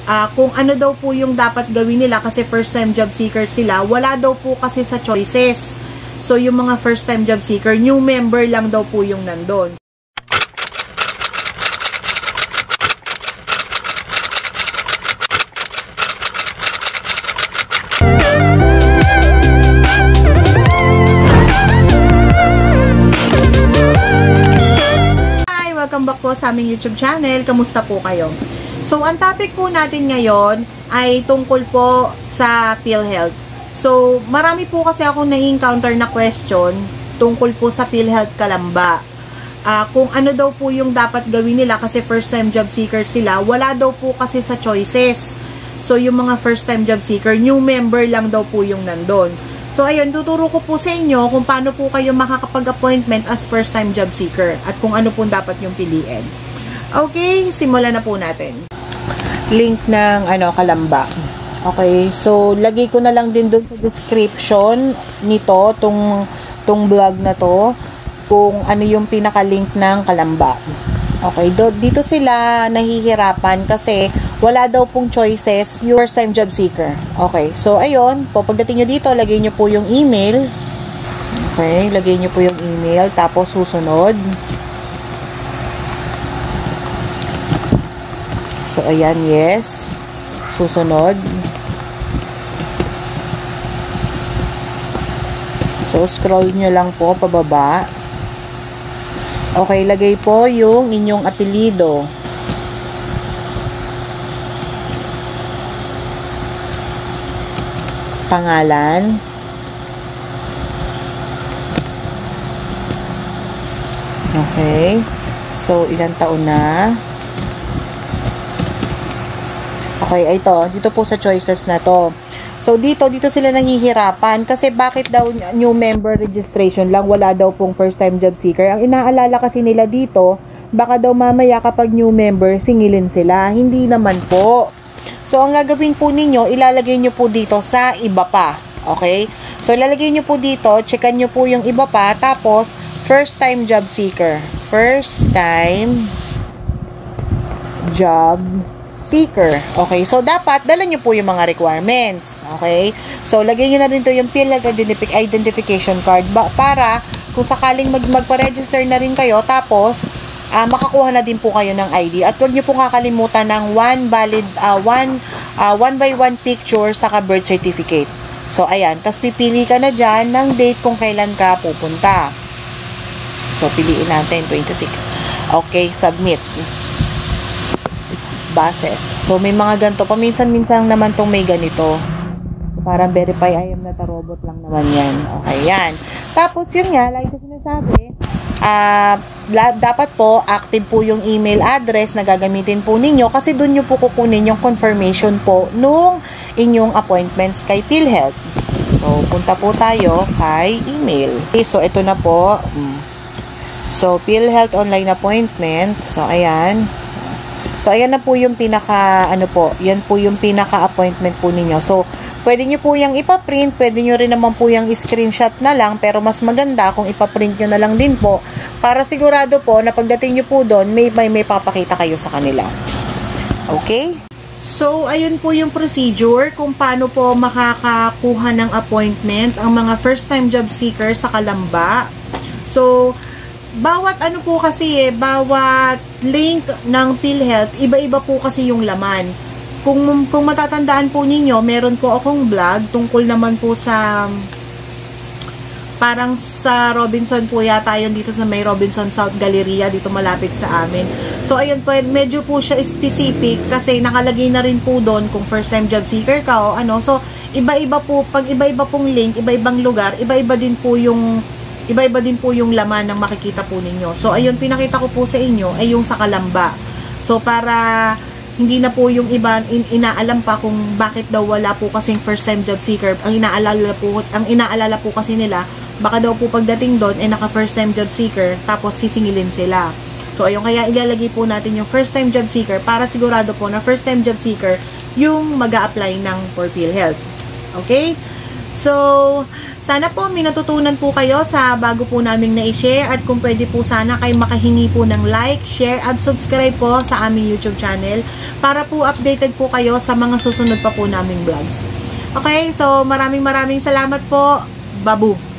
kung ano daw po yung dapat gawin nila kasi first time job seeker sila, wala daw po kasi sa choices. So yung mga first time job seeker, new member lang daw po yung nandun. Hi! Welcome back po sa aming YouTube channel. Kamusta po kayo? So, ang topic po natin ngayon ay tungkol po sa PhilHealth. So, marami po kasi akong na-encounter na question tungkol po sa PhilHealth Kalamba. Kung ano daw po yung dapat gawin nila kasi first time job seeker sila, wala daw po kasi sa choices. So, yung mga first time job seeker, new member lang daw po yung nandun. So, ayun, tuturo ko po sa inyo kung paano po kayo makakapag-appointment as first time job seeker at kung ano po dapat yung piliin. Okay, simulan na po natin. Link ng Kalamba. Okay, so lagay ko na lang din doon sa description nito, tong vlog na to, kung ano yung pinaka-link ng Kalamba. Okay, dito sila nahihirapan kasi wala daw pong choices yung first time job seeker. Okay, so ayun, pagdating nyo dito, lagay nyo po yung email. Okay, lagay nyo po yung email, tapos susunod. So, ayan, yes. Susunod. So, scroll nyo lang po pababa. Okay, lagay po yung inyong apelido. Pangalan. Okay. So, ilang taon na? Okay, ito. Dito po sa choices na to. So, dito sila nahihirapan. Kasi bakit daw new member registration lang? Wala daw pong first time job seeker. Ang inaalala kasi nila dito, baka daw mamaya kapag new member, singilin sila. Hindi naman po. So, ang gagawin po ninyo, ilalagay nyo po dito sa iba pa. Okay? So, ilalagay nyo po dito, checkan nyo po yung iba pa, tapos, first time job seeker. First time job seeker. Okay, so dapat dala nyo po yung mga requirements. Okay, so lagay nyo na rin to yung PhilHealth identification card para kung sakaling magpa-register na rin kayo, tapos makakuha na din po kayo ng ID. At huwag nyo po kakalimutan ng one by one picture saka birth certificate. So ayan, tapos pipili ka na dyan ng date kung kailan ka pupunta. So piliin natin 26. Okay, submit. Bases. So, may mga ganito. Paminsan-minsan naman tong may ganito. Parang verify I am not a robot lang naman yan. Okay, yan. Tapos, yun nga, like ko sinasabi, dapat po, active po yung email address na gagamitin po ninyo kasi doon nyo po kukunin yung confirmation po nung inyong appointments kay PhilHealth. So, punta po tayo kay email. Okay, so, ito na po. So, PhilHealth online appointment. So, ayan. So, ayan na po yung yan po yung pinaka-appointment po ninyo. So, pwede nyo po yung ipaprint, pwede nyo rin naman po yung screenshot na lang, pero mas maganda kung ipaprint nyo na lang din po, para sigurado po na pagdating nyo po doon, may papakita kayo sa kanila. Okay? So, ayun po yung procedure kung paano po makakakuha ng appointment ang mga first-time job seeker sa Kalamba. So, bawat bawat link ng PhilHealth, iba-iba po kasi yung laman. Kung matatandaan po ninyo, meron po akong vlog tungkol naman po sa parang sa Robinson po yata yun, dito sa may Robinson South Galleria, dito malapit sa amin. So, ayun po, medyo po siya specific kasi nakalagay na rin po doon kung first time job seeker ka o ano. So, iba-iba po, pag iba-iba pong link, iba-ibang lugar, iba-iba din po yung laman ng makikita po ninyo. So, ayun, pinakita ko po sa inyo ay yung sa Kalamba. So, para hindi na po yung iba inaalam pa kung bakit daw wala po kasing first time job seeker. Ang inaalala po kasi nila, baka daw po pagdating doon ay naka first time job seeker tapos sisingilin sila. So, ayun, kaya ilalagay po natin yung first time job seeker para sigurado po na first time job seeker yung mag-a-apply ng for PhilHealth. Okay? So, Sana po may natutunan po kayo sa bago po naming na-share at kung pwede po sana kayo makahingi po ng like, share at subscribe po sa aming YouTube channel para po updated po kayo sa mga susunod pa po naming vlogs. Okay, so maraming salamat po. Babu!